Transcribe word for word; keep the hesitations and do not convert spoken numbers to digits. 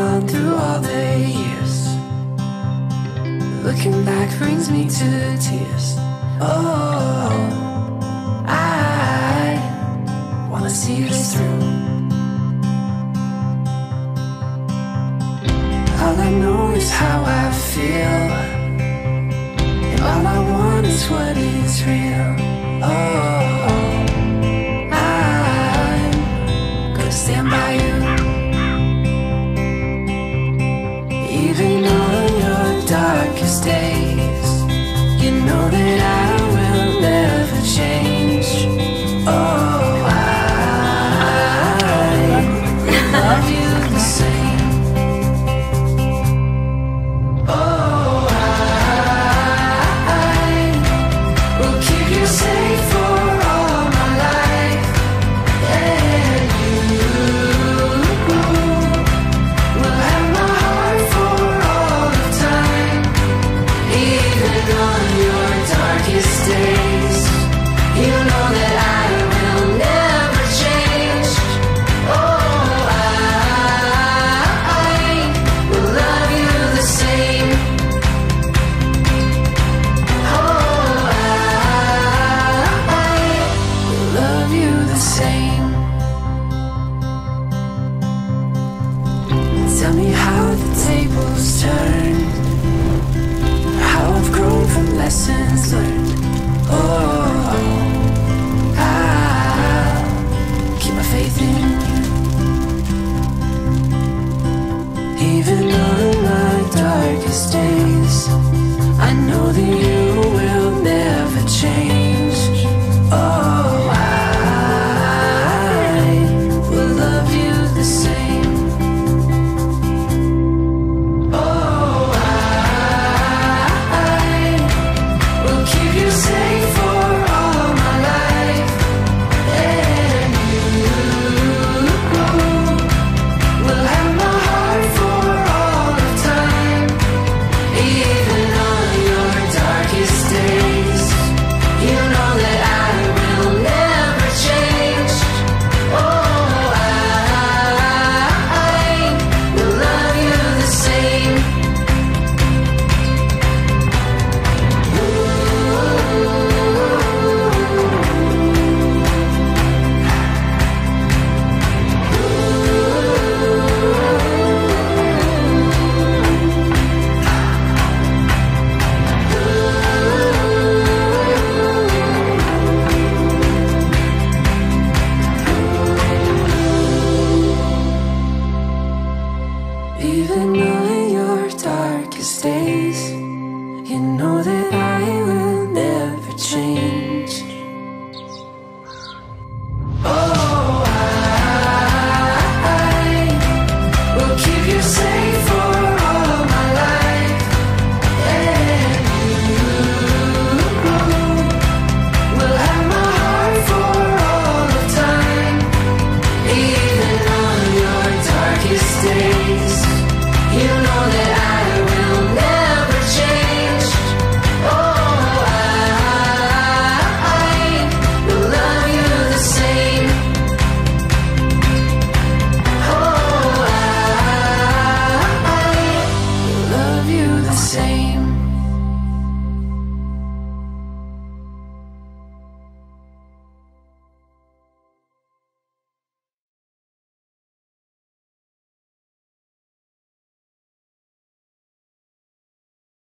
on through all the years. Looking back brings me to tears. Oh, I wanna see this through. All I know is how I feel, and all I want is what is real. Oh, I'm gonna stand by you, even on your darkest days. You know that I will never change. Oh, I love you the same. Oh, I will keep you safe for all my life, and you will have my heart for all of time. Even on your darkest days, you know that I will never change. Oh, I will love you the same. Oh, I will love you the same. Tell me how the tables turn, how I've grown from lessons learned. Oh, I'll keep my faith in you, even on my darkest days. I know that you will never change.